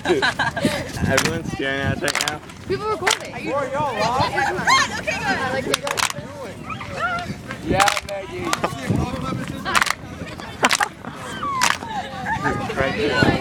Everyone's staring at us right now. People recording. Are you y'all live? Okay, good. I like to go. Yeah, Maggie. Right here.